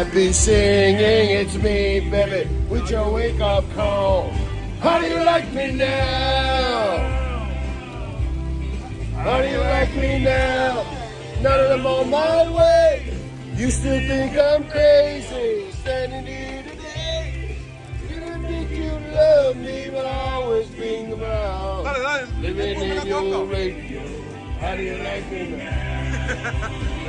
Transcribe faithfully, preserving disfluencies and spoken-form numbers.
might be singing, it's me, baby, with your wake-up call. How do you like me now? How do you like me now? Now that I'm on my way, you still think I'm crazy, standing here today. You don't think you love me, but I always think about living in your radio. How do you like me now?